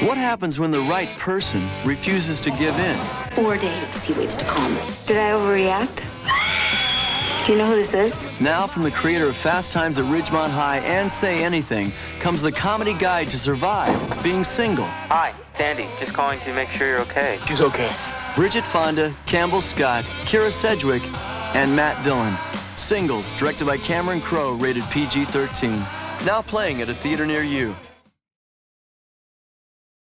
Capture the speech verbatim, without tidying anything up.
What happens when the right person refuses to give in? Four days he waits to call me. Did I overreact? Do you know who this is? Now from the creator of Fast Times at Ridgemont High and Say Anything comes the comedy guide to survive being single. Hi, Sandy. Just calling to make sure you're okay. She's okay. Bridget Fonda, Campbell Scott, Kira Sedgwick, and Matt Dillon. Singles, directed by Cameron Crowe, rated P G thirteen. Now playing at a theater near you.